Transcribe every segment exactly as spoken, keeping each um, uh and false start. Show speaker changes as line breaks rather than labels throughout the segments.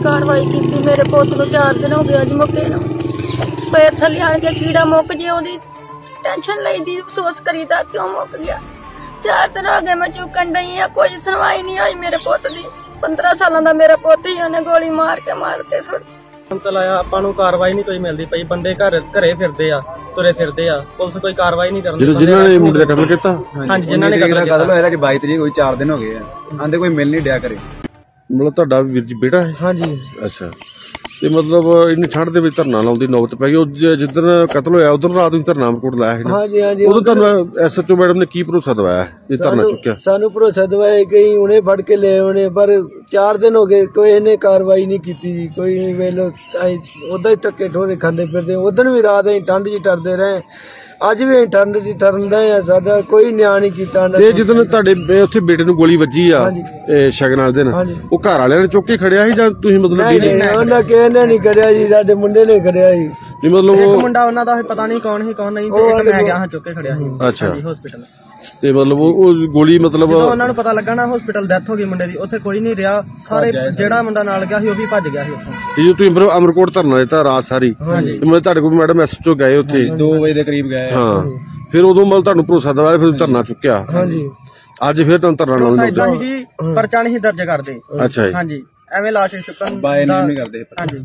कार्रवाई की मेरे पुत नूं चार दिन हो गए अज मुक्के नूं पैर थल्ले आण के कीड़ा मुक जे ओदी टेंशन लईदी अफसोस करीदा क्यों मुक गया। चार दिन हो गए मैं चुकन डई आ कोई सुनवाई नहीं होई मेरे पुत दी। पंद्रह सालां दा मेरा पुत ही उन्हें गोली मार के मार के सुट
तलाया ਆਪਾਂ ਨੂੰ ਕਾਰਵਾਈ ਨਹੀਂ ਕੋਈ ਮਿਲਦੀ ਪਈ। ਬੰਦੇ ਘਰ ਘਰੇ ਫਿਰਦੇ ਆ ਤੁਰੇ ਫਿਰਦੇ ਆ ਪੁਲਿਸ ਕੋਈ ਕਾਰਵਾਈ ਨਹੀਂ ਕਰਦੀ।
ਜਿਨ੍ਹਾਂ ਨੇ ਮੁੰਡੇ ਦਾ ਕਤਲ ਕੀਤਾ
ਹਾਂਜੀ ਜਿਨ੍ਹਾਂ ਨੇ
ਕਤਲ ਹੋਇਆ ਕਿ ਬਾਈ ਤਰੀਕ ਹੋਈ ਚਾਰ ਦਿਨ ਹੋ ਗਏ ਆ ਆਂਦੇ ਕੋਈ ਮਿਲ ਨਹੀਂ ਡਿਆ ਕਰੇ।
ਮਤਲਬ ਤੁਹਾਡਾ ਵੀਰ ਜੀ ਬੇਟਾ ਹੈ?
ਹਾਂਜੀ
ਅੱਛਾ ਤੇ ਮਤਲਬ ਇੰਨੀ ਠੰਡ ਦੇ ਵਿੱਚ ਧਰਨਾ ਲਾਉਣ ਦੀ ਨੌਬਤ ਪੈ ਗਈ। ਜਿੱਦਣ ਕਤਲ ਹੋਇਆ ਉਦੋਂ ਰਾਤ ਨੂੰ ਧਰਨਾ ਕੋਟ ਲਾਇਆ ਸੀ ਨਾ?
ਹਾਂਜੀ ਹਾਂਜੀ
ਉਦੋਂ ਤੁਹਾਨੂੰ ਐਸਐਚਓ ਮੈਡਮ ਨੇ ਕੀ ਭਰੋਸਾ ਦਵਾਇਆ ਇਹ ਧਰਨਾ ਚੁੱਕਿਆ?
ਸਾਨੂੰ ਭਰੋਸਾ ਦਵਾਇਆ ਕਿ ਹੁਣੇ ਫੜ ਕੇ ਲੈ ਆਉਣੇ ਪਰ ਚਾਰ ਦਿਨ ਹੋ ਗਏ ਕੋਈ ਇਹਨੇ ਕਾਰਵਾਈ ਨਹੀਂ ਕੀਤੀ ਜੀ। ਕੋਈ ਨਹੀਂ ਵੇਲੋ ਉਦਾਂ ਹੀ ਧੱਕੇ ਠੋਰੇ ਖਾਂਦੇ ਫਿਰਦੇ। ਉਦੋਂ ਵੀ ਰਾਤ ਅਸੀਂ ਠੰਡ ਚ ਟਰਦੇ ਰਹੇ ਅੱਜ ਵੀ ਅਸੀਂ ਠੰਡ ਚ ਟਰਨਦੇ ਆ। ਸਾਡਾ ਕੋਈ ਨਿਆਂ ਨਹੀਂ ਕੀਤਾ।
ਤੇ ਜਦੋਂ ਤੁਹਾਡੇ ਉੱਥੇ ਬੇਟੇ ਨੂੰ ਗੋਲੀ ਵੱਜੀ ਆ ਸ਼ਗਨ ਵਾਲੇ ਦਿਨ ਉਹ ਘਰ ਵਾਲਿਆਂ ਨੇ ਚੁੱਕ ਕੇ ਖੜਿਆ ਸੀ ਜਾਂ ਤੁਸੀਂ ਮਤਲਬ
ਉਹਨਾਂ ਕਿਸੇ ਨੇ ਨਹੀਂ ਕਰਿਆ ਜੀ ਸਾਡੇ ਮੁੰਡੇ ਨੇ ਕਰਿਆ ਜੀ।
ਨਹੀਂ ਮਤਲਬ ਉਹ
ਮੁੰਡਾ ਉਹਨਾਂ ਦਾ ਪਤਾ ਨਹੀਂ ਕੌਣ ਸੀ ਕੌਣ ਨਹੀਂ ਤੇ ਇੱਕ ਮੈਂ ਗਿਆ ਹਾਂ ਚੁੱਕ ਕੇ ਖੜਿਆ ਸੀ।
ਅੱਛਾ
ਹਸਪੀਟਲ
ਤੇ ਮਤਲਬ ਉਹ ਗੋਲੀ ਮਤਲਬ
ਉਹਨਾਂ ਨੂੰ ਪਤਾ ਲੱਗਾ ਨਾ ਹਸਪੀਟਲ ਡੈਥ ਹੋ ਗਈ ਮੁੰਡੇ ਦੀ ਉੱਥੇ ਕੋਈ ਨਹੀਂ ਰਿਹਾ। ਸਾਰੇ ਜਿਹੜਾ ਮੁੰਡਾ ਨਾਲ ਗਿਆ ਸੀ ਉਹ ਵੀ ਭੱਜ ਗਿਆ ਸੀ ਉੱਥੋਂ।
ਜੇ ਤੁਸੀਂ ਅਮਰਕੋਟ ਧਰਨਾ ਦਿੱਤਾ ਰਾਤ ਸਾਰੀ ਮਤਲਬ ਤੁਹਾਡੇ ਕੋਲ ਮੈਡਮ ਐਸਐਚਓ ਗਏ ਉੱਥੇ
ਦੋ ਵਜੇ ਦੇ ਕਰੀਬ ਗਏ
ਹਾਂ ਫਿਰ ਉਦੋਂ ਮਤਲਬ ਤੁਹਾਨੂੰ ਭਰੋਸਾ ਦਵਾਇਆ ਫਿਰ ਧਰਨਾ ਚੁੱਕਿਆ।
ਹਾਂਜੀ
ਅੱਜ ਫਿਰ ਤੁਹਾਨੂੰ ਧਰਨਾ ਲਾਉਣਾ
ਇਦਾਂ ਹੀ ਪਰਚਾ ਨਹੀਂ ਦਰਜ ਕਰਦੇ।
ਅੱਛਾ ਜੀ
ਹਾਂਜੀ ਐਵੇਂ ਲਾਸ਼ ਚੁੱਕਣ
ਬਾਏ ਨਹੀਂ ਕਰਦੇ।
ਹਾਂਜੀ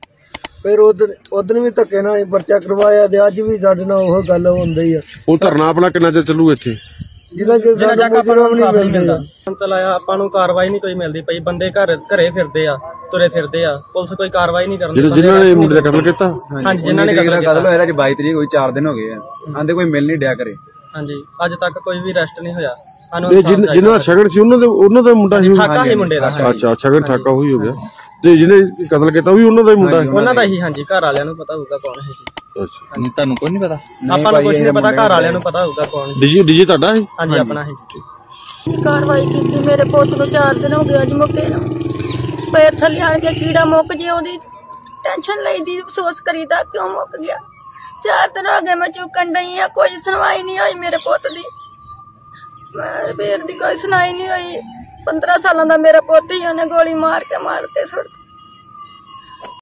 ਫਿਰ ਉਦੋਂ ਉਦੋਂ ਵੀ ਧੱਕੇ ਨਾਲ ਪਰਚਾ ਕਰਵਾਇਆ ਤੇ ਅੱਜ ਵੀ ਸਾਡੇ ਨਾਲ ਉਹ ਗੱਲ ਹੁੰਦੀ ਆ।
ਉਹ ਧਰਨਾ ਆਪਣਾ ਕਿੰਨਾ ਚਿਰ ਚੱਲੂ ਇੱਥੇ?
ਜਿੰਨਾ ਚਿਰ ਆਪਾਂ ਨੂੰ ਨਹੀਂ ਮਿਲਦਾ
ਤਲਾਇਆ ਆਪਾਂ ਨੂੰ ਕਾਰਵਾਈ ਨਹੀਂ ਕੋਈ ਮਿਲਦੀ ਪਈ। ਬੰਦੇ ਘਰ ਘਰੇ ਫਿਰਦੇ ਆ ਤੁਰੇ ਫਿਰਦੇ ਆ ਪੁਲਿਸ ਕੋਈ ਕਾਰਵਾਈ ਨਹੀਂ ਕਰਦੀ।
ਜਿਨ੍ਹਾਂ ਨੇ ਮੁੰਡੇ ਦਾ ਕਤਲ ਕੀਤਾ
ਹਾਂਜੀ ਜਿਨ੍ਹਾਂ ਨੇ
ਕਤਲ ਹੋਇਆ ਕਿ ਬਾਈ ਤਰੀਕ ਹੋਈ ਚਾਰ ਦਿਨ ਹੋ ਗਏ ਆ ਆਂਦੇ ਕੋਈ ਮਿਲ ਨਹੀਂ ਡਿਆ ਕਰੇ।
ਹਾਂਜੀ ਅੱਜ ਤੱਕ ਕੋਈ ਵੀ ਅਰੈਸਟ ਨਹੀਂ ਹੋਇਆ।
ਜਿਨ੍ਹਾਂ ਦਾ ਸ਼ਗਨ ਸੀ ਉਹਨਾਂ ਦੇ ਉਹਨਾਂ ਦਾ ਮੁੰਡਾ ਸੀ?
ਠਾਕਾ ਸੀ ਮੁੰਡੇ ਦਾ।
ਅੱਛਾ ਸ਼ਗਨ ਠਾਕਾ ਹੋਈ ਹੋ ਗਿਆ ਤੇ ਜਿਹਨੇ ਕਤਲ ਕੀਤਾ ਉਹ ਵੀ ਉਹਨਾਂ ਦਾ ਹੀ ਮੁੰਡਾ?
ਉਹਨਾਂ ਦਾ ਹੀ ਹਾਂਜੀ ਘਰ ਵਾਲਿਆਂ ਨੂੰ ਪਤਾ ਹੋਊਗਾ ਕੌਣ ਹੈ ਜੀ।
ਅੱਛਾ
ਨਹੀਂ ਤੁਹਾਨੂੰ ਕੋਈ ਨਹੀਂ ਪਤਾ?
ਆਪਾਂ ਨੂੰ ਕੁਝ ਨਹੀਂ ਪਤਾ ਘਰ ਵਾਲਿਆਂ ਨੂੰ ਪਤਾ ਹੋਊਗਾ ਕੌਣ।
ਡੀਜੀ ਡੀਜੀ ਤੁਹਾਡਾ ਹੈ?
ਹਾਂਜੀ ਆਪਣਾ ਹੀ
कार्रवाई की मेरे पुत नूं चार दिन हो गए अज मुक्के नूं पैर थल्ले आण के कीड़ा मुक जे ओदी टेंशन लईदी अफसोस करीदा क्यों मुक गया। चार दिन हो गए मैं चुकन डई आ कोई सुनवाई नहीं होई मेरे पुत दी। मेरे बेर दी कोई सुनाई नहीं होई। पंद्रह सालां दा मेरा पुत ही उन्हें गोली मार के मार के सुट